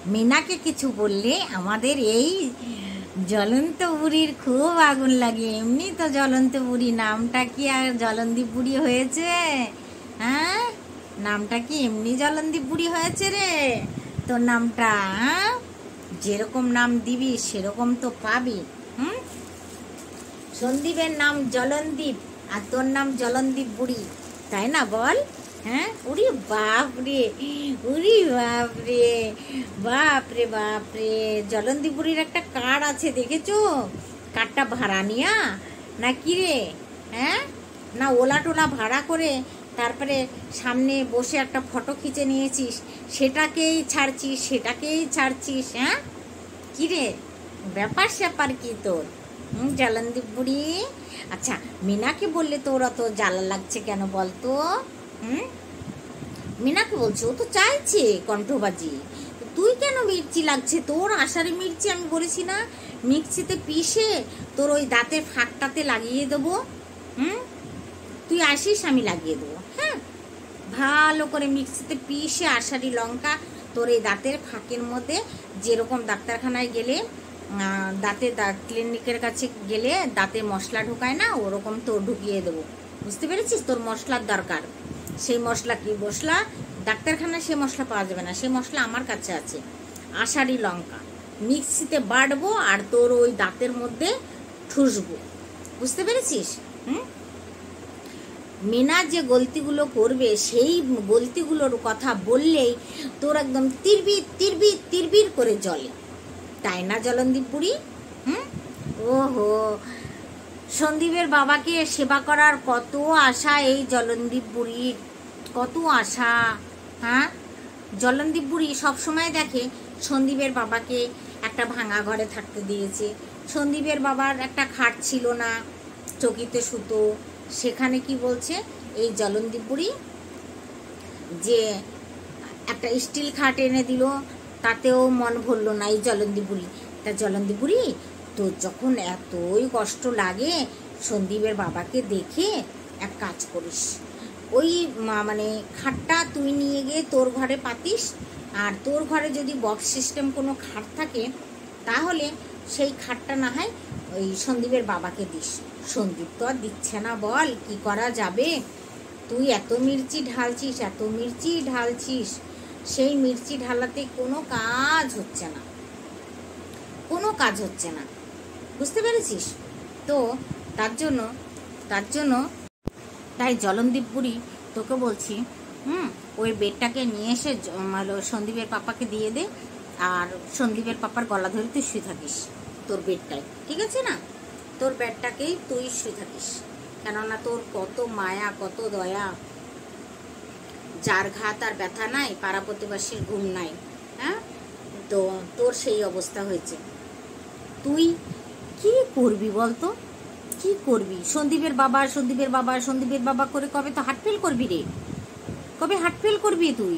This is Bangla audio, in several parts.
মিনাকে কিছু বললে আমাদের এই জ্বলন্ত বুড়ির খুব আগুন লাগে। এমনি তো জ্বলন্ত বুড়ি, নামটা কি আর জ্বলনদীপ বুড়ি হয়েছে? হ্যাঁ, নামটা কি এমনি জ্বলনদীপ বুড়ি হয়েছে রে? তোর নামটা যেরকম নাম দিবি সেরকম তো পাবি। সন্দীপের নাম জ্বলনদীপ আর তোর নাম জ্বলনদীপ বুড়ি, তাই না বল? হ্যাঁ, উরি বাপ রে, উরি বাপ রে, বাপ রে বাপ রে। জ্বলনদীপ বুড়ির একটা কার্ড আছে, দেখেছো? কার্ডটা ভাড়া নিয়া না কি রে? হ্যাঁ, না ওলা টোলা ভাড়া করে তারপরে সামনে বসে একটা ফটো খিচে নিয়েছিস, সেটাকেই ছাড়ছিস। হ্যাঁ, কি রে, ব্যাপার স্যাপার কি তোর? জ্বলনদীপ বুড়ি। আচ্ছা, মিনাকে বললে তোর অত জ্বালা লাগছে কেন বলতো? মিনাকে বলছো, ও তো চাইছে কণ্ঠবাজি। তুই কেন মির্চি লাগছে তোর? আষাঢ়ি মির্চি আমি বলেছি না, মিক্সিতে পিষে তোর ওই দাঁতের ফাঁকটাতে লাগিয়ে দেবো। তুই আসিস, আমি লাগিয়ে দেবো। হ্যাঁ, ভালো করে মিক্সিতে পিষে আষাঢ়ি লঙ্কা তোর এই দাঁতের ফাঁকের মধ্যে, যেরকম ডাক্তারখানায় গেলে ক্লিনিকের কাছে গেলে দাঁতে মশলা ঢুকায় না, ওরকম তোর ঢুকিয়ে দেবো। বুঝতে পেরেছিস? তোর মশলার দরকার। সেই মশলা কি মশলা? ডাক্তারখানায় সে মশলা পাওয়া যাবে না, সে মশলা আমার কাছে আছে। আষাঢ়ি লঙ্কা মিক্সিতে বাটবো আর তোর ওই দাঁতের মধ্যে ঠুসবো। বুঝতে পেরেছিস? মিনা যে গলতিগুলো করবে, সেই গলতিগুলোর কথা বললেই তোর একদম তিরবির তিরবির তিরবির করে জ্বলে, তাই না জ্বলনদীপ বুড়ি? ওহো, সন্দীপের বাবাকে সেবা করার কত আশা এই জ্বলনদীপ বুড়ির, কত আশা। হ্যাঁ, জ্বলনদীপ বুড়ি সবসময় দেখে সন্দীপের বাবাকে একটা ভাঙা ঘরে থাকতে দিয়েছে। সন্দীপের বাবার একটা খাট ছিল না, চকিতে শুতো। সেখানে কি বলছে এই জ্বলনদীপ বুড়ি, যে একটা স্টিল খাট এনে দিল, তাতেও মন ভরল না এই জ্বলনদীপ বুড়ি। তা জ্বলনদীপ বুড়ি, তোর যখন এতই কষ্ট লাগে সন্দীপের বাবাকে দেখে, এক কাজ করিস, ওই মানে খাটটা তুই নিয়ে গিয়ে তোর ঘরে পাতিস। আর তোর ঘরে যদি বক্স সিস্টেম কোনো খাট থাকে, তাহলে সেই খাটটা না হয় ওই সন্দীপের বাবাকে দিস। সন্দীপ তো আর দিচ্ছে না, বল কি করা যাবে? তুই এত মির্চি ঢালছিস, সেই মির্চি ঢালাতে কোনো কাজ হচ্ছে না। বুঝতে পেরেছিস তো? তাই জ্বলনদীপ বুড়ি তোকে বলছি, ওই বেডটাকে নিয়ে এসে সন্দীপের পাপাকে দিয়ে দে, আর সন্দীপের পাপার গলা ধরে তুই শুয়ে থাকিস তোর বেডটায়, ঠিক আছে না? তোর বেডটাকেই তুই শুয়ে থাকিস, কেননা তোর কত মায়া, কত দয়া। যার ঘাত আর ব্যথা নাই, পাড়া প্রতিবাসীর ঘুম নাই। হ্যাঁ, তো তোর সেই অবস্থা হয়েছে। তুই কি করবি বলতো? কি করবি? সন্দীপের বাবা করে কবে তো হার্টফেল করবি রে? কবে হার্টফেল করবি তুই?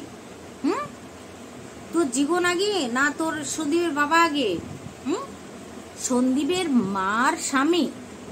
তোর জীবন আগে না তোর সন্দীপের বাবা আগে? সন্দীপের মার স্বামী,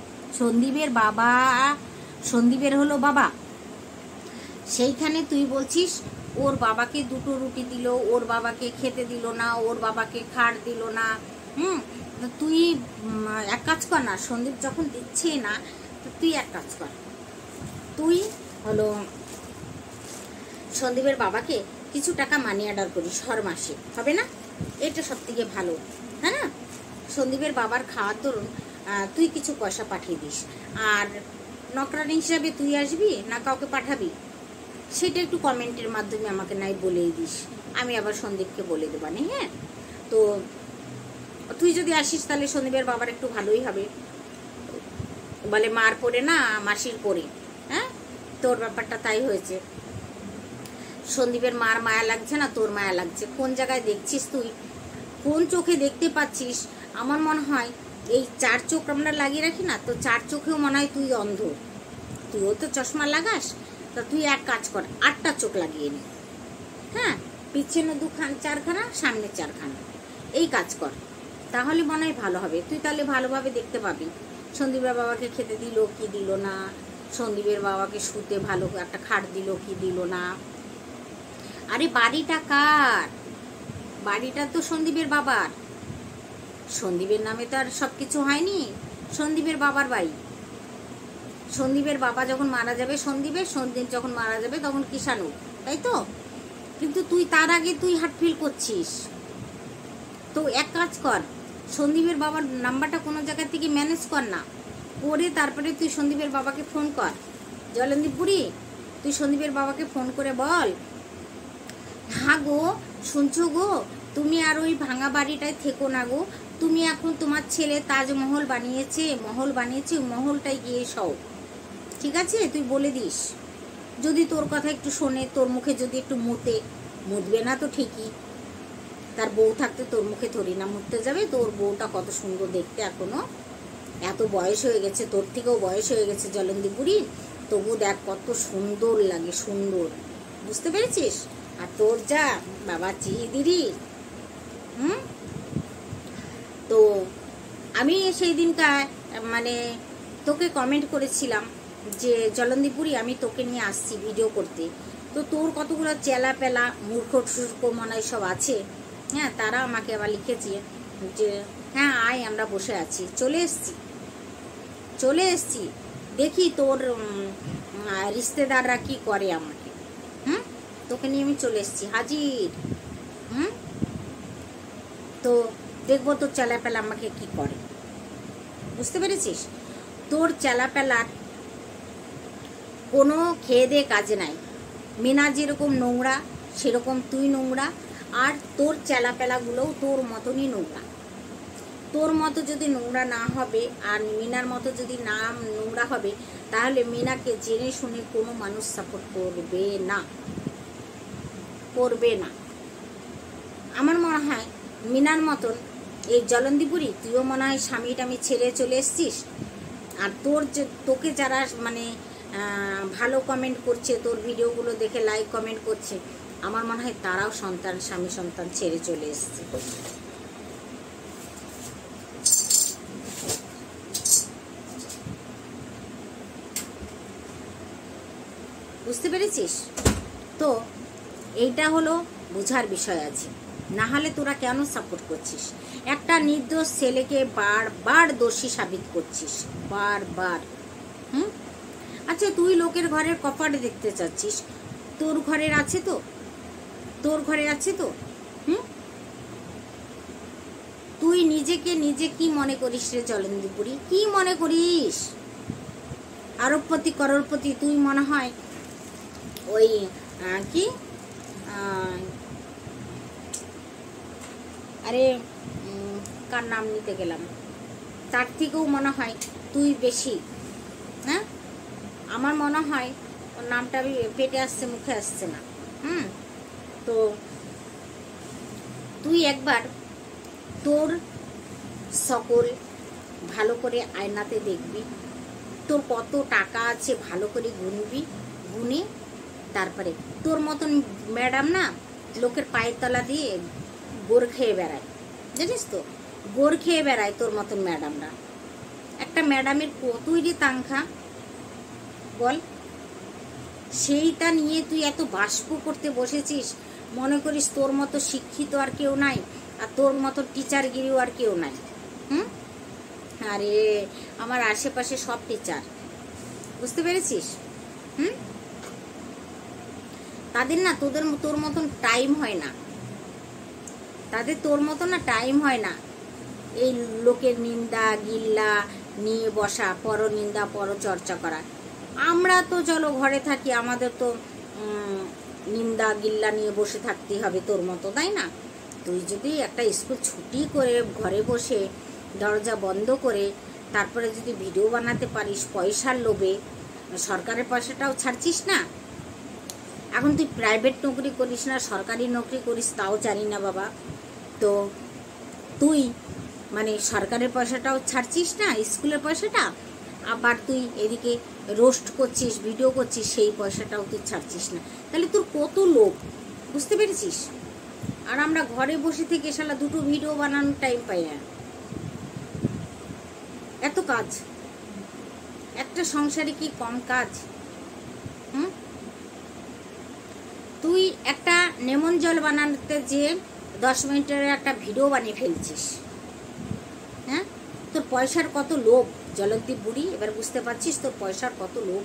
সন্দীপের হলো বাবা। সেইখানে তুই বলছিস ওর বাবাকে দুটো রুটি দিল, ওর বাবাকে খেতে দিল না, ওর বাবাকে খাট দিল না। তুই এক কাজ কর না, সন্দীপ যখন দিচ্ছে না, তুই এক কাজ কর, তুই হলো সন্দীপের বাবাকে কিছু টাকা মানি অর্ডার করিস হর মাসে, হবে না? এটা সব থেকে ভালো, হ্যাঁ না? সন্দীপের বাবার খাওয়ার দরুন তুই কিছু পয়সা পাঠিয়ে দিস। আর নকরানি হিসাবে তুই আসবি না কাউকে পাঠাবি, সেটা একটু কমেন্টের মাধ্যমে আমাকে নাই বলেই দিস, আমি আবার সন্দীপকে বলে দেবানি। হ্যাঁ, তো তুই যদি আসিস তাহলে সন্দীপের বাবার একটু ভালোই হবে। বলে মার পরে না মাসির পরে। হ্যাঁ, তোর ব্যাপারটা তাই হয়েছে। সন্দীপের মার মায়া লাগছে না, তোর মায়া লাগছে। কোন জায়গায় দেখছিস তুই? কোন চোখে দেখতে পাচ্ছিস? আমার মনে হয় এই 4 চোখ আমরা লাগিয়ে রাখি না, তো 4 চোখেও মনে হয় তুই অন্ধ। তুইও তো চশমা লাগাস, তা তুই এক কাজ কর, 8টা চোখ লাগিয়ে নি। হ্যাঁ, পিছনে 4খানা, সামনে 4খানা, এই কাজ কর, তাহলে মনে হয় ভালো হবে। তুই তাহলে ভালোভাবে দেখতে পাবি সন্দীপের বাবাকে খেতে দিল কি দিল না, সন্দীপের বাবাকে শুতে ভালো একটা খাট দিল কি দিল না। আরে বাড়িটা কার? বাড়িটা তো সন্দীপের বাবার, সন্দীপের নামে তো আর সব কিছু হয়নি, সন্দীপের বাবার বাড়ি। সন্দীপের বাবা যখন মারা যাবে সন্দীপ যখন মারা যাবে তখন কিষাণু, তাই তো? কিন্তু তুই তার আগে তুই হার্ট ফিল করছিস। তো এক কাজ কর, সন্দীপের বাবার নাম্বারটা কোনো জায়গা থেকে ম্যানেজ কর না, করে তারপরে তুই সন্দীপের বাবাকে ফোন কর। জলন্দীপ বুড়ি, তুই সন্দীপের বাবাকে ফোন করে বল, হ্যাঁ গো শুনছো গো, তুমি আর ওই ভাঙা বাড়িটায় থেকো না গো, তুমি এখন তোমার ছেলে তাজমহল বানিয়েছে, মহলটায় গিয়ে সও, ঠিক আছে? তুই বলে দিস। যদি তোর কথা একটু শোনে, তোর মুখে যদি একটু মুতবে না তো ঠিকই, তার বউ থাকতে তোর মুখে থরি না মুততে যাবে? তোর বউটা কত সুন্দর দেখতে, এখনো এত বয়স হয়ে গেছে, তোর থেকেও বয়স হয়ে গেছে জলন্দী বুড়ি, তবু দেখ কত সুন্দর লাগে, সুন্দর, বুঝতে পেরেছিস? আর তোর যা বাবা দিদি, তো আমি সেই দিনকার মানে তোকে কমেন্ট করেছিলাম যে জলন্দী বুড়ি আমি তোকে নিয়ে আসছি ভিডিও করতে, তো তোর কতগুলো চেলা পেলা মূর্খ সূর্খ মনে সব আছে, হ্যাঁ, তারা আমাকে আবার লিখেছে যে হ্যাঁ আয় আমরা বসে আছি, চলে এসছি, দেখি তোর রিশতেদাররা কি করে আমাকে, তোকে নিয়ে আমি চলে এসছি হাজির, তো দেখবো তোর চেলাপেলা আমাকে কি করে, বুঝতে পেরেছিস? তোর চেলাপেলার কোনো খেয়ে দিয়ে কাজে নাই। মিনা যেরকম নোংরা সেরকম তুই নোংরা, আর তোর চেলাপেলাগুলোও তোর মতনই নোংরা। তোর মতো যদি নোংরা না হবে আর মিনার মতো যদি না নোংরা হবে, তাহলে মিনাকে জেনে শুনে কোনো মানুষ সাপোর্ট করবে না। আমার মনে হয় মিনার মতন এই জলন্দী বুড়ি, তুইও মনে হয় স্বামী টামি ছেড়ে চলে এসছিস, আর তোকে যারা মানে ভালো কমেন্ট করছে, তোর ভিডিওগুলো দেখে লাইক কমেন্ট করছে, আমার মনে হয় তারাও স্বামী সন্তান ছেড়ে চলে এসছে। বুঝতে পেরেছিস? তো এইটা হলো বোঝার বিষয় আছে, না হলে তোরা কেন সাপোর্ট করছিস? একটা নির্দোষ ছেলেকে বারবার দোষী সাবিত করছিস, বারবার। আচ্ছা, তুই লোকের ঘরের কপাট দেখতে চাচ্ছিস, তোর ঘরের আছে তো? তুই নিজে কি মনে করিস রে জলন্দী বুড়ি? কি মনে করিস? আরবপতি করোড়পতি তুই মনে হয় ওই কি আরে কার নাম নিতে গেলাম, তার থেকেও মনে হয় তুই বেশি। হ্যাঁ, আমার মনে হয় ওর নামটা পেটে আসছে, মুখে আসছে না। তো তুই একবার তোর সকল ভালো করে আয়নাতে দেখবি, তোর কত টাকা আছে ভালো করে গুনে তারপরে তোর মতন ম্যাডাম না লোকের পায়ের তলা দিয়ে গোর খেয়ে বেড়ায়, জানিস তো? গোর খেয়ে বেড়ায় তোর মতন ম্যাডামরা। একটা ম্যাডামের কতই রে তাংখা বল, সেইটা নিয়ে তুই এত বাষ্প করতে বসেছিস, মনে করিস তোর মতো শিক্ষিত আর কেউ নাই, আর তোর মতো টিচারগিরিও আর কেউ নাই। আরে আমার আশেপাশে সব টিচার, বুঝতে পেরেছিস? তাদের না তোর মতন টাইম হয় না, তোর মতন না টাইম হয় না এই লোকের নিন্দা গিল্লা নিয়ে বসা, পরনিন্দা পরচর্চা করা। আমরা তো চলো ঘরে থাকি, আমাদের তো নিন্দা গিল্লা নিয়ে বসে থাকতেই হবে তোর মতো, তাই না? তুই যদি একটা স্কুল ছুটি করে ঘরে বসে দরজা বন্ধ করে তারপরে যদি ভিডিও বানাতে পারিস পয়সার লোভে, সরকারের পয়সাটাও ছাড়ছিস না। এখন তুই প্রাইভেট নকরি করিস না সরকারি নকরি করিস তাও জানি না বাবা, তো তুই মানে সরকারের পয়সাটাও ছাড়ছিস না, স্কুলের পয়সাটা, আবার তুই এদিকে রোস্ট করছিস, ভিডিও করছিস, সেই পয়সাটাও তুই ছাড়ছিস না। তাহলে তোর কত লোভ, বুঝতে পেরেছিস? আর আমরা ঘরে বসে থেকে শালা দুটো ভিডিও বানানোর টাইম পাই না। এত কাজ, একটা সংসারে কি কম কাজ? তুই একটা লেমন জল বানাতে যে 10 মিনিটের একটা ভিডিও বানিয়ে ফেলছিস। হ্যাঁ, তোর পয়সার কত লোভ জলদ্বীপ বুড়ি, এবার বুঝতে পারছিস তোর পয়সার কত লোভ।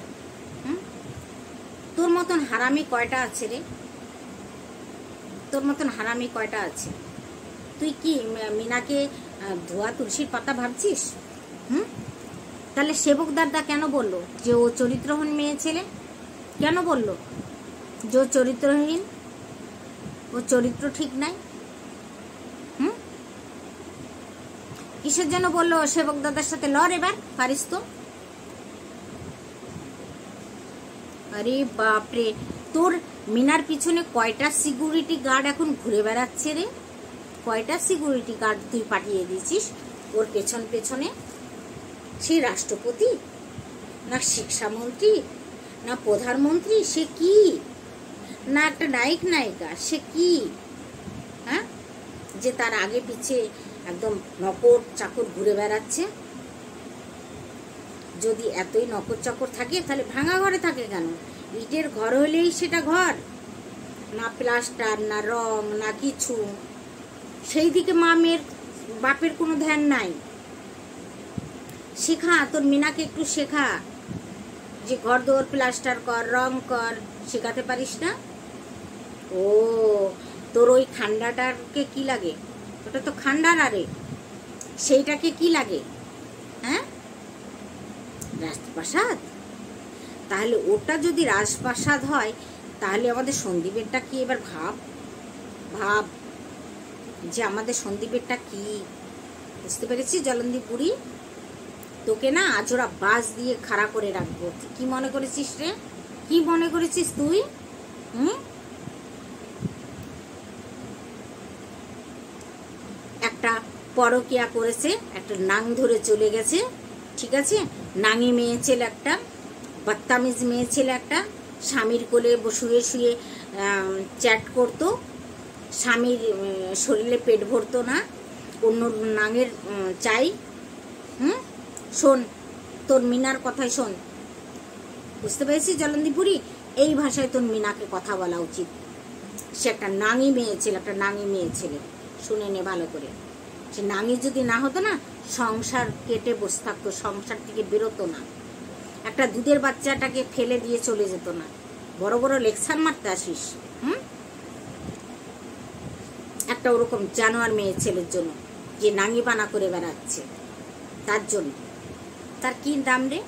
তোর মতন হারামি কয়টা আছে রে? তোর মতন হারামি কয়টা আছে? তুই কি মিনাকে ধোয়া তুলসীর পাতা ভাবছিস? তাহলে সেবক দাদা কেন বললো যে ও চরিত্রহীন মেয়ে ছেলে? কেন বললো যে ও চরিত্রহীন, ও চরিত্র ঠিক নাই? কিসের জন্য বললো সেবক দাদার সাথে লড়? এবার পারিস তো? আরে বাপরে, তোর মিনার পিছনে কয়টা সিকিউরিটি গার্ড এখন ঘুরে বেড়াচ্ছে রে? কয়টা সিকিউরিটি গার্ড তুই পাঠিয়ে দিয়েছিস ওর পেছন পেছনে? সে রাষ্ট্রপতি না শিক্ষামন্ত্রী না প্রধানমন্ত্রী, সে কি? না একটা নায়ক নায়িকা, সে কি? হ্যাঁ, যে তার আগে পিছে একদম নকর চাকর ঘুরে বেড়াচ্ছে। যদি এতই নকর চাকর থাকে তাহলে ভাঙা ঘরে থাকে কেন? ইটের ঘর হলেই সেটা ঘর, না প্লাস্টার না রং না কিছু। সেই দিকে মামের বাপের কোনো ধ্যান নাই। শেখা, তোর মিনাকে একটু শেখা যে ঘর দোর প্লাস্টার কর, রং কর, শেখাতে পারিস না? ও, তোর ওই খান্ডাটাকে কি লাগে? ওটা তো খান্ডার, আরে সেইটাকে কি লাগে? হ্যাঁ, রাজপ্রাসাদ। তাহলে ওটা যদি রাজপ্রাসাদ হয় তাহলে আমাদের সন্দীপেরটা কি? এবার ভাব ভাব যে আমাদের সন্দীপেরটা কি। বুঝতে পেরেছি জলন্দীপ বুড়ি? তোকে না আজোড়া বাস দিয়ে খাড়া করে রাখবো। কি মনে করেছিস রে? কি মনে করেছিস তুই? একটা পরকিয়া করেছে, একটা নাং ধরে চলে গেছে, ঠিক আছে? নাঙি মেয়ে ছেলে একটা, বদতামিজ মেয়ে ছেলে একটা, স্বামীর কোলে শুয়ে শুয়ে চ্যাট করতো, স্বামীর শরীরে পেট ভরতো না, অন্য নাঙের চাই। শোন, তোর মিনার কথাই শোন। বুঝতে পেরেছিস জলন্দীপ বুড়ি? এই ভাষায় তোর মিনাকে কথা বলা উচিত। সে একটা নাঙি মেয়ে ছেলে, একটা নাঙি মেয়ে ছেলে। শুনে নে ভালো করে। সে নাঙি যদি না হতো না, সংসার কেটে বসে থাকতো, সংসার থেকে বেরোতো না, একটা দুধের বাচ্চাটাকে ফেলে দিয়ে চলে যেত না। বড় বড় লেকচার মারতে আসিস একটা ওরকম জানোয়ার মেয়ে ছেলের জন্য, যে নাঙি বানা করে বেড়াচ্ছে, তার জন্য। তার কি দাম রে?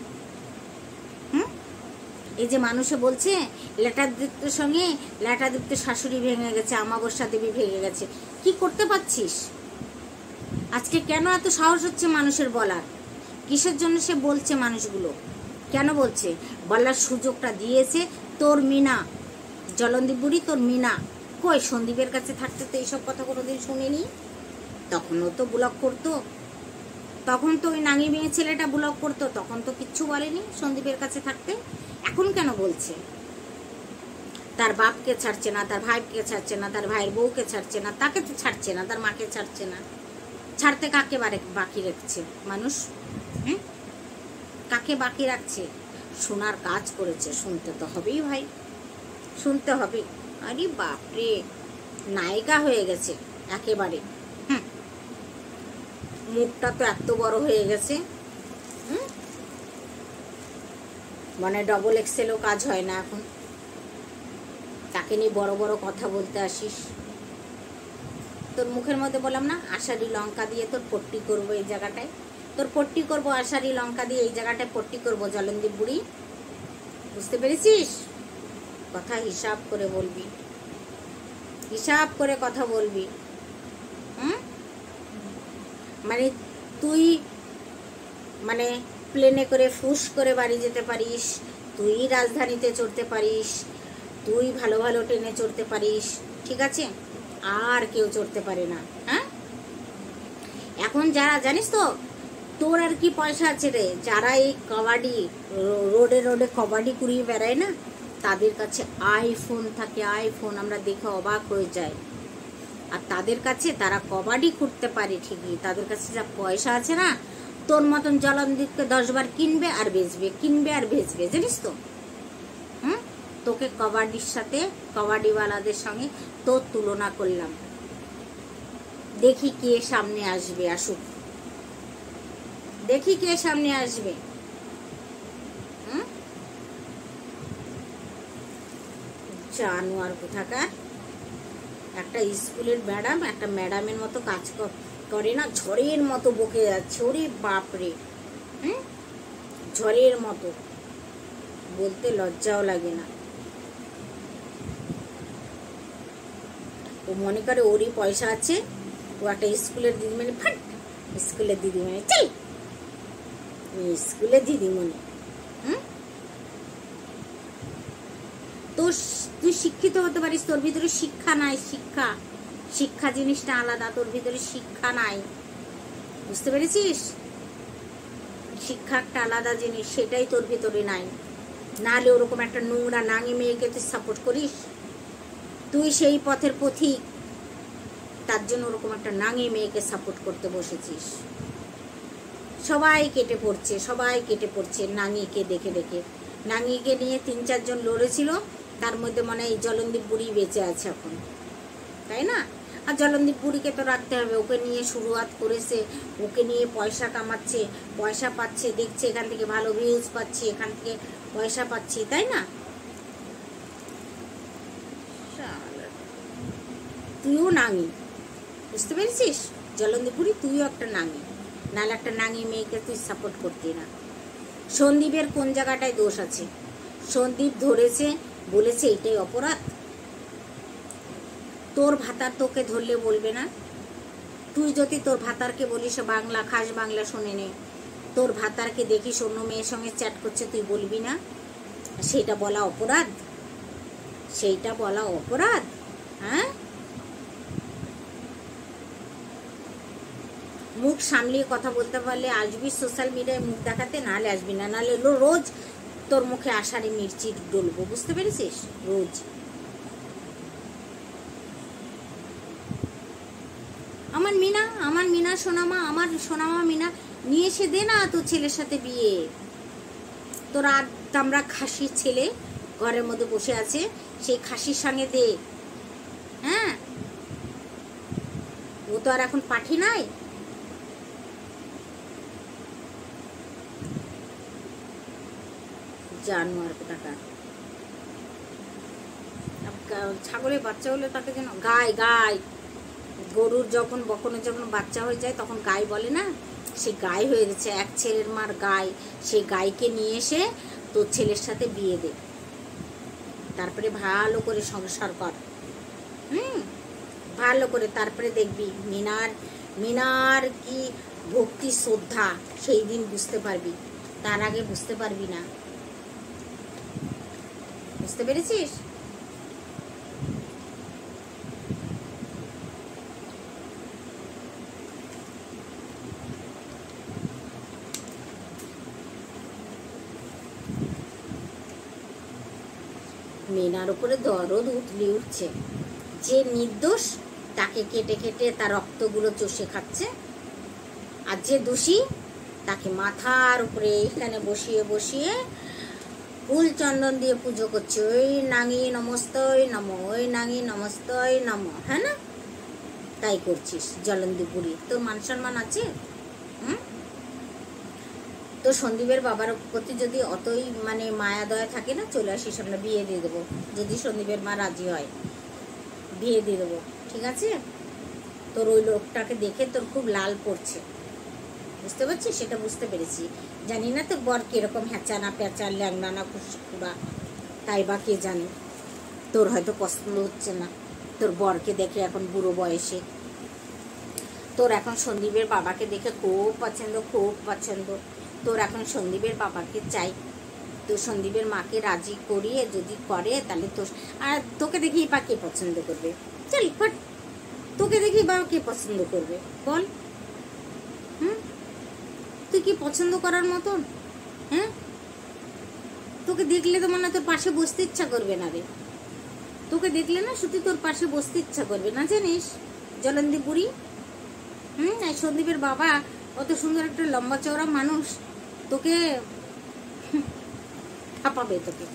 এই যে মানুষে বলছে লেটাদীপ্তর সঙ্গে লেটাদীপ্ত শাশুড়ি ভেঙে গেছে, আমাবস্যা দেবী ভেঙে গেছে, কি করতে পারছিস? আজকে কেন এত সাহস হচ্ছে মানুষের বলার? কিসের জন্য সে বলছে? মানুষগুলো কেন বলছে? বলার সুযোগটা দিয়েছে তোর মিনা। জলন্দীপ বুড়ি, তোর মিনা কই? সন্দীপের কাছে থাকতে তো এইসব কথা কোনোদিন শুনিনি। তখনও তো ব্লক করতো, তখন তো ওই নাঙি মেয়ে ছেলেটা ব্লক করতো, তখন তো কিচ্ছু বলেনি সন্দীপের কাছে থাকতে। এখন কেন বলছে? তার বাপকে ছাড়ছে না, তার ভাইকে ছাড়ছে না, তার ভাইয়ের বউকে ছাড়ছে না, তাকে তো ছাড়ছে না, তার মাকে ছাড়ছে না। ছাড়তে কাকে বাকি রাখছে মানুষ? কাকে বাকি রাখছে? শোনার কাজ করেছে, শুনতে তো হবেই ভাই, শুনতে হবে। আরে বাপরে, নায়িকা হয়ে গেছে একেবারে। মুখটা তো এত বড় হয়ে গেছে, মানে ডবল এক্সেলও কাজ হয় না এখন। তাকে নিয়ে বড় বড় কথা বলতে আসিস। তোর মুখের মধ্যে বললাম না, আষাঢ়ি লঙ্কা দিয়ে তোর পট্টি করবো এই জায়গাটায়, তোর পট্টি করবো, আষাঢ়ি লঙ্কা দিয়ে এই জায়গাটায় পট্টি করবো জলন্দীপ বুড়ি। বুঝতে পেরেছিস? কথা হিসাব করে বলবি, হিসাব করে কথা বলবি। মানে তুই মানে প্লেনে করে ফুস করে বাড়ি যেতে পারিস, তুই রাজধানীতে চড়তে পারিস, তুই ভালো ভালো ট্রেনে চড়তে পারিস, ঠিক আছে? আর কেউ চড়তে পারে না। হ্যাঁ, এখন যারা জানিস তো তোর আর কি পয়সা আছে রে, যারা এই কবাডি রোডে রোডে কবাডি কুড়িয়ে বেড়ায় না, তাদের কাছে আইফোন থাকে, আইফোন। আমরা দেখে অবাক হয়ে যাই। আর তাদের কাছে, তারা কবাডি করতে পারে ঠিকই, তাদের কাছে যা পয়সা আছে না, তোর মতন জলন্দীপকে 10 বার কিনবে আর বেচবে, কিনবে আর বেচবে, জানিস তো? তোকে কবাডির সাথে, কবাডিওয়ালাদের সঙ্গে তোর তুলনা করলাম, দেখি কে সামনে আসবে, আসুক, দেখি কে সামনে আসবে। জানোয়ার কোথাকার, একটা স্কুলের ম্যাডাম, একটা ম্যাডামের মতো কাজ করে না, ঝড়ের মতো বকে যাচ্ছে, ওরে বাপরে, ঝড়ের মতো, বলতে লজ্জাও লাগে না। ও মনে করে ওরই পয়সা আছে, ও একটা স্কুলের দিদিমণি, ফাট, স্কুলের দিদিমণি, চল স্কুলের দিদিমণি। তো তুই শিক্ষিত হতে পারিস, তোর ভিতরে শিক্ষা নাই, শিক্ষা, শিক্ষা জিনিসটা আলাদা, তোর ভিতরে শিক্ষা নাই, বুঝতে পেরেছিস? শিক্ষা একটা আলাদা জিনিস, সেটাই তোর ভিতরে নাই। নাহলে ওরকম একটা নোংরা নাঙি মেয়েকে তুই সাপোর্ট করিস? তুই সেই পথের পথিক, তার জন্য ওরকম একটা নাঙি মেয়েকে সাপোর্ট করতে বসেছিস। সবাই কেটে পড়ছে, সবাই কেটে পড়ছে নাঙিকে দেখে দেখে। নাঙিকে নিয়ে 3-4 জন লড়েছিল, তার মধ্যে মনে হয় জলনদীপ বুড়ি বেঁচে আছে এখন, তাই না? আর জলনদীপ বুড়িকে তো রাখতে হবে, ওকে নিয়ে শুরুয়াত করেছে, ওকে নিয়ে পয়সা কামাচ্ছে, পয়সা পাচ্ছে, দেখছে এখান থেকে ভালো ভিউজ পাচ্ছি, এখান থেকে পয়সা পাচ্ছি, তাই না? তুইও নাঙি, বুঝতে পেরেছিস? জলনদীপ বুড়ি তুইও একটা নাঙি, নাহলে একটা নাঙি মেয়েকে তুই সাপোর্ট করতি না। সন্দীপের কোন জায়গাটায় দোষ আছে? সন্দীপ ধরেছে, বলেছে এটাই অপরাধ। তোর ভাতার তোকে ধরলে বলবে না? তুই যদি তোর ভাতারকে বলিস বাংলা, খাস বাংলা শুনে নে, তোর ভাতারকে দেখিস অন্য মেয়ের সঙ্গে চ্যাট করছে, তুই বলবি না? সেটা বলা অপরাধ? সেইটা বলা অপরাধ? হ্যাঁ, মুখ সামলিয়ে কথা বলতে পারলে আসবি সোশ্যাল মিডিয়ায় মুখ দেখাতে, নাহলে আসবি না। নাহলে রোজ তোর মুখে আষাঢ়ে মির্চি ডলবো, বুঝতে পেরেছিস? রোজ। আমার মিনা, আমার মিনা সোনামা, আমার সোনামা মিনা নিয়ে এসে দে না তোর ছেলের সাথে বিয়ে। তোর আমরা খাসির ছেলে ঘরের মধ্যে বসে আছে, সেই খাসির সঙ্গে দে। হ্যাঁ, ও তো আর এখন পাঠি নাই। জানোয়ার কোথাকার। ছাগলের বাচ্চা হলে তাকে যেন গায়, গায়, গরুর যখন বকনের যখন বাচ্চা হয়ে যায় তখন গাই বলে না, সে গাই হয়ে গেছে, এক ছেলের মার গাই। সেই গাইকে নিয়ে এসে তোর ছেলের সাথে বিয়ে দে, তারপরে ভালো করে সংসার কর, ভালো করে। তারপরে দেখবি মিনার কি ভক্তি শ্রদ্ধা, সেই দিন বুঝতে পারবি, তার আগে বুঝতে পারবি না, বুঝতে পেরেছিস? মিনার উপরে দরদ উঠছে, যে নির্দোষ তাকে কেটে কেটে তার রক্তগুলো চষে খাচ্ছে, আর যে দোষী তাকে মাথার উপরে এইখানে বসিয়ে বসিয়ে ফুল চন্দন দিয়ে পুজো করছে। ওই নাঙি নমস্তই নম, ওই নাঙি নমস্তই নম, হ্যাঁ না? তাই করছিস জলনদীপ বুড়ি। তোর মান সম্মান আছে? তো সন্দীপের বাবার প্রতি যদি অতই মানে মায়া দয়া থাকে না, চলে আসিস, আমরা বিয়ে দিয়ে দেবো। যদি সন্দীপের মা রাজি হয় বিয়ে দিয়ে দেবো, ঠিক আছে? তোর ওই লোকটাকে দেখে তোর খুব লাল পড়ছে, বুঝতে পারছিস? সেটা বুঝতে পেরেছি। জানি না তোর বর কিরকম হ্যাঁচানা প্যাঁচা ল্যাংনা না খুশকুড়া, তাই বা কে জানে। তোর হয়তো পছন্দ হচ্ছে না তোর বরকে দেখে এখন বুড়ো বয়সে। তোর এখন সন্দীপের বাবাকে দেখে খুব পছন্দ, খুব পছন্দ। তোর এখন সন্দীপের বাবাকে চাই, তো সন্দীপের মাকে রাজি করিয়ে যদি করে তাহলে তোর, আর তোকে দেখেই বা কে পছন্দ করবে? চল ফট, তোকে দেখেই বা কে পছন্দ করবে বল? তুই কি পছন্দ করার মতন? হ্যাঁ, তোকে দেখলে তো মনে তোর পাশে বসতে ইচ্ছা করবে না রে। তোকে দেখলে না শুধু তোর পাশে বসতে ইচ্ছা করবে না, জানিস জলনদীপ বুড়ি? আর সন্দীপের বাবা অত সুন্দর একটা লম্বা চওড়া মানুষ, তোকে ঠাপাবে, তোকে,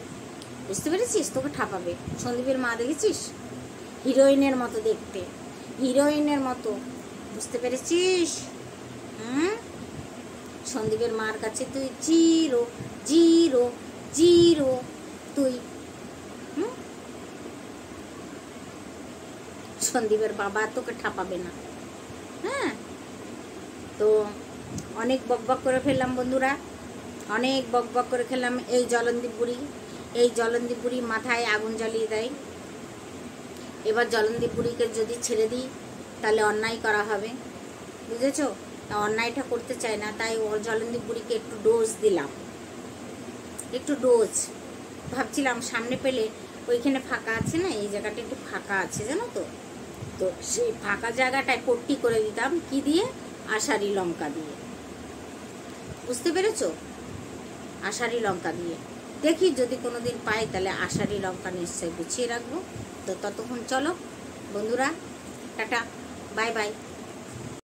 বুঝতে পেরেছিস? তোকে ঠাপাবে। সন্দীপের মা দেখেছিস? হিরোইনের মতো দেখতে, হিরোইনের মতো, বুঝতে পেরেছিস? হুম, সন্দীপের মার কাছে তুই জিরো জিরো জিরো তুই। হুম, সন্দীপের বাবা তোকে ঠাপাবে না। হ্যাঁ, তো অনেক বকবক করে ফেললাম বন্ধুরা, অনেক বকবক করে খেলাম। এই জলনদীপ বুড়ি মাথায় আগুন জ্বালিয়ে দেয়। এবার জলনদীপ বুড়িকে যদি ছেড়ে দিই তাহলে অন্যায় করা হবে, বুঝেছো? অন্যায়টা করতে চায় না, তাই ও জলনদীপ বুড়িকে একটু ডোজ দিলাম, একটু ডোজ। ভাবছিলাম সামনে পেলে, ওইখানে ফাঁকা আছে না, এই জায়গাটা একটু ফাঁকা আছে জানো তো, তো সেই ফাঁকা জায়গাটায় পট্টি করে দিতাম। কি দিয়ে? আষাঢ়ি লঙ্কা দিয়ে, বুঝতে পেরেছো? আষাঢ়ি লঙ্কা দিয়ে। দেখি যদি কোনো দিন পাই তাহলে আষাঢ়ি লঙ্কা নিশ্চয়ই গুছিয়ে রাখবো। তো ততক্ষণ চলো বন্ধুরা, টাটা, বাই বাই।